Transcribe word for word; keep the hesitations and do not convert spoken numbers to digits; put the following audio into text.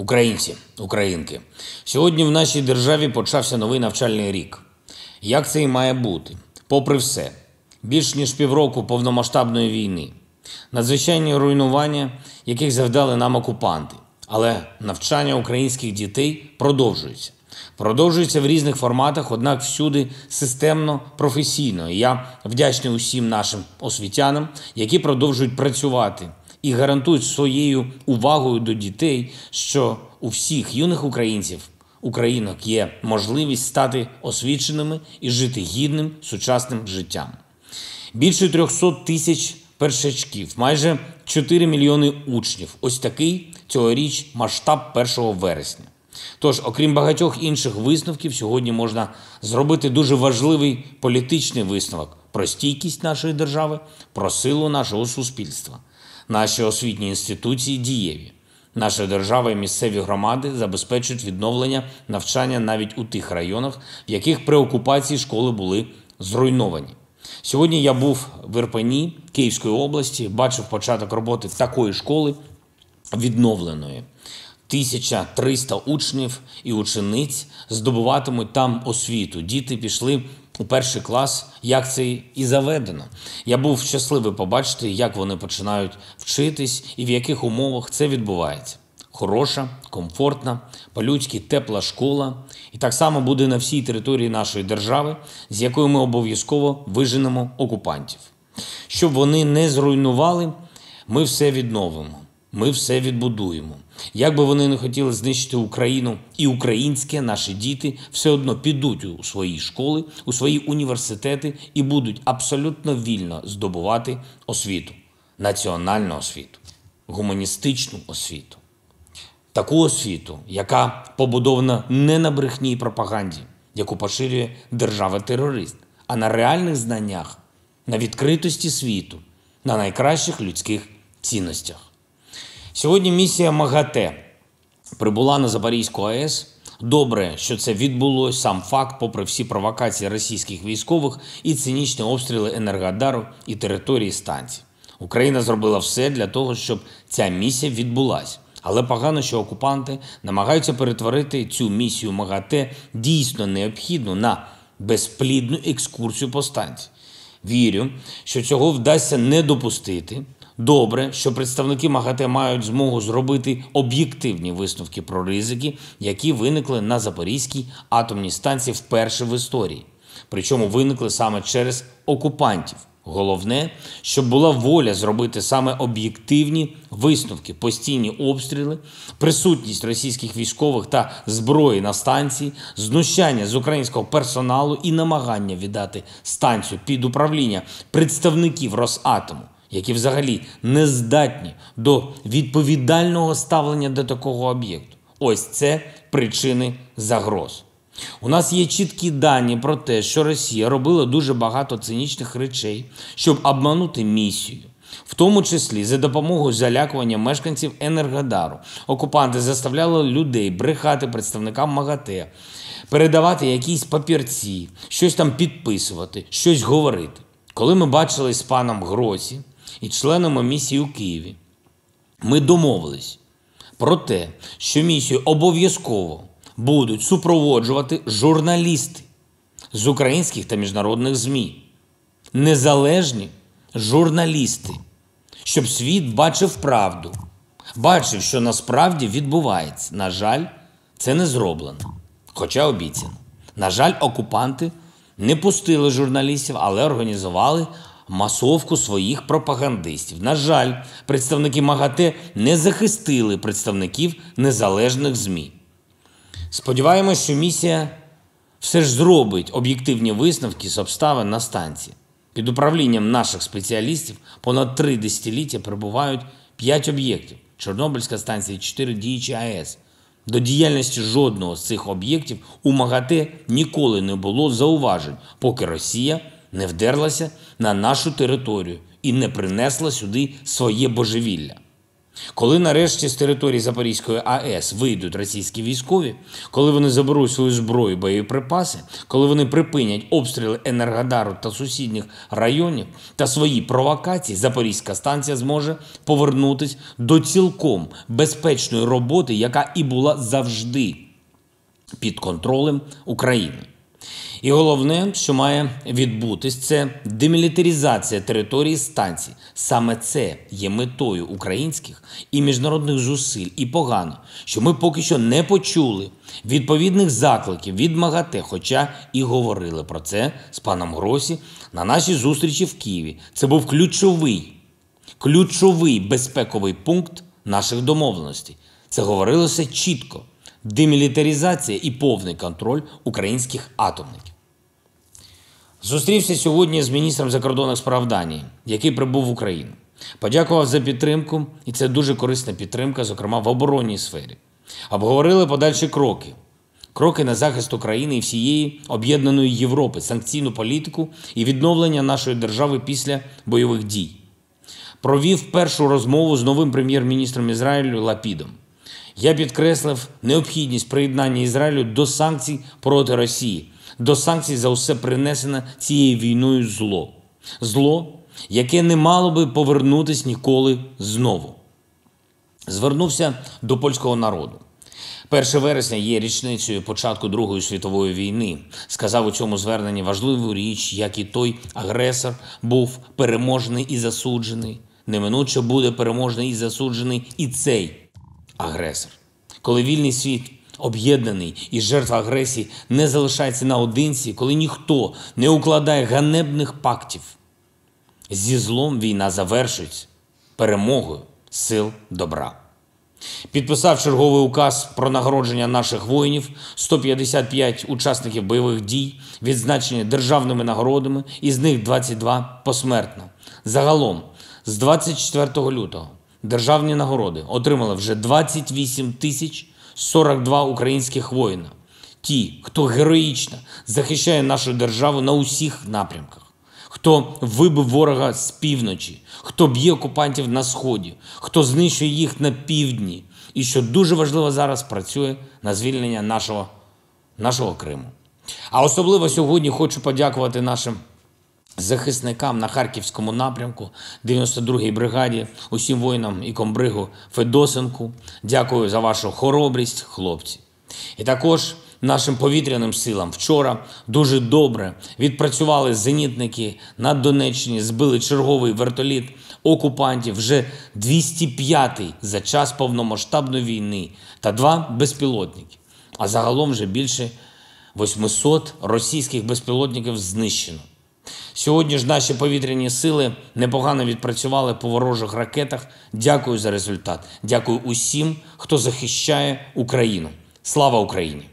Українці, українки, сьогодні в нашій державі почався новий навчальний рік. Як це і має бути? Попри все, більш ніж півроку повномасштабної війни, надзвичайні руйнування, яких завдали нам окупанти. Але навчання українських дітей продовжується. Продовжується в різних форматах, однак всюди системно, професійно. І я вдячний усім нашим освітянам, які продовжують працювати і гарантують своєю увагою до дітей, що у всіх юних українців, українок є можливість стати освіченими і жити гідним сучасним життям. Більше трьохсот тисяч першачків, майже чотири мільйони учнів. Ось такий цьогоріч масштаб першого вересня. Тож, окрім багатьох інших висновків, сьогодні можна зробити дуже важливий політичний висновок про стійкість нашої держави, про силу нашого суспільства. Наші освітні інституції дієві. Наша держава і місцеві громади забезпечують відновлення навчання навіть у тих районах, в яких при окупації школи були зруйновані. Сьогодні я був в Ірпені, Київської області, бачив початок роботи такої школи відновленої. тисяча триста учнів і учениць здобуватимуть там освіту. Діти пішли у перший клас, як це і заведено. Я був щасливий побачити, як вони починають вчитись і в яких умовах це відбувається. Хороша, комфортна, по-людськи тепла школа. І так само буде на всій території нашої держави, з якою ми обов'язково виженемо окупантів. Щоб вони не зруйнували, ми все відновимо. Ми все відбудуємо. Як би вони не хотіли знищити Україну і українське, наші діти все одно підуть у свої школи, у свої університети і будуть абсолютно вільно здобувати освіту. Національну освіту, гуманістичну освіту. Таку освіту, яка побудована не на брехні і пропаганді, яку поширює держава-терорист, а на реальних знаннях, на відкритості світу, на найкращих людських цінностях. Сьогодні місія МАГАТЕ прибула на Запорізьку АЕС. Добре, що це відбулось, сам факт, попри всі провокації російських військових і цинічні обстріли Енергодару і території станції. Україна зробила все для того, щоб ця місія відбулась. Але погано, що окупанти намагаються перетворити цю місію МАГАТЕ дійсно необхідну на безплідну екскурсію по станції. Вірю, що цього вдасться не допустити. Добре, що представники МАГАТЕ мають змогу зробити об'єктивні висновки про ризики, які виникли на Запорізькій атомній станції вперше в історії. Причому виникли саме через окупантів. Головне, щоб була воля зробити саме об'єктивні висновки, постійні обстріли, присутність російських військових та зброї на станції, знущання з українського персоналу і намагання віддати станцію під управління представників Росатому, які взагалі не здатні до відповідального ставлення до такого об'єкту. Ось це причини загроз. У нас є чіткі дані про те, що Росія робила дуже багато цинічних речей, щоб обманути місію. В тому числі за допомогою залякування мешканців Енергодару. Окупанти заставляли людей брехати представникам МАГАТЕ, передавати якісь папірці, щось там підписувати, щось говорити. Коли ми бачились з паном Гросі і членами місії у Києві, ми домовились про те, що місію обов'язково будуть супроводжувати журналісти з українських та міжнародних ЗМІ. Незалежні журналісти, щоб світ бачив правду, бачив, що насправді відбувається. На жаль, це не зроблено, хоча обіцяно. На жаль, окупанти не пустили журналістів, але організували масовку своїх пропагандистів. На жаль, представники МАГАТЕ не захистили представників незалежних ЗМІ. Сподіваємось, що місія все ж зробить об'єктивні висновки з обставин на станції. Під управлінням наших спеціалістів понад три десятиліття перебувають п'ять об'єктів. Чорнобильська станція і чотири діючі АЕС. До діяльності жодного з цих об'єктів у МАГАТЕ ніколи не було зауважень, поки Росія не вдерлася на нашу територію і не принесла сюди своє божевілля. Коли нарешті з території Запорізької АЕС вийдуть російські військові, коли вони заберуть свою зброю, боєприпаси, коли вони припинять обстріли Енергодару та сусідніх районів та свої провокації, Запорізька станція зможе повернутися до цілком безпечної роботи, яка і була завжди під контролем України. І головне, що має відбутись, це демілітаризація території станції. Саме це є метою українських і міжнародних зусиль. І погано, що ми поки що не почули відповідних закликів від МАГАТЕ, хоча і говорили про це з паном Гросі на нашій зустрічі в Києві. Це був ключовий, ключовий безпековий пункт наших домовленостей. Це говорилося чітко. Демілітаризація і повний контроль українських атомників. Зустрівся сьогодні з міністром закордонних справ Данії, який прибув в Україну. Подякував за підтримку, і це дуже корисна підтримка, зокрема в оборонній сфері. Обговорили подальші кроки. Кроки на захист України і всієї об'єднаної Європи, санкційну політику і відновлення нашої держави після бойових дій. Провів першу розмову з новим прем'єр-міністром Ізраїлю Лапідом. Я підкреслив необхідність приєднання Ізраїлю до санкцій проти Росії, до санкцій за усе принесене цією війною зло. Зло, яке не мало би повернутися ніколи знову. Звернувся до польського народу. перше вересня є річницею початку Другої світової війни. Сказав у цьому зверненні важливу річ, як і той агресор був переможений і засуджений. Неминуче буде переможений і засуджений і цей агресор. Коли вільний світ об'єднаний і жертва агресії не залишається наодинці, коли ніхто не укладає ганебних пактів, зі злом війна завершується перемогою сил добра. Підписав черговий указ про нагородження наших воїнів, сто п'ятдесят п'ять учасників бойових дій, відзначені державними нагородами, із них двадцять два посмертно. Загалом, з двадцять четвертого лютого державні нагороди отримали вже двадцять вісім тисяч сорок два українських воїна. Ті, хто героїчно захищає нашу державу на усіх напрямках, хто вибив ворога з півночі, хто б'є окупантів на сході, хто знищує їх на півдні і, що дуже важливо зараз, працює на звільнення нашого, нашого Криму. А особливо сьогодні хочу подякувати нашим захисникам на Харківському напрямку, дев'яносто другій бригаді, усім воїнам і комбригу Федосенку. Дякую за вашу хоробрість, хлопці. І також нашим повітряним силам. Вчора дуже добре відпрацювали зенітники на Донеччині, збили черговий вертоліт окупантів, вже двісті п'ятий за час повномасштабної війни, та два безпілотники. А загалом вже більше восьмисот російських безпілотників знищено. Сьогодні ж наші повітряні сили непогано відпрацювали по ворожих ракетах. Дякую за результат. Дякую усім, хто захищає Україну. Слава Україні!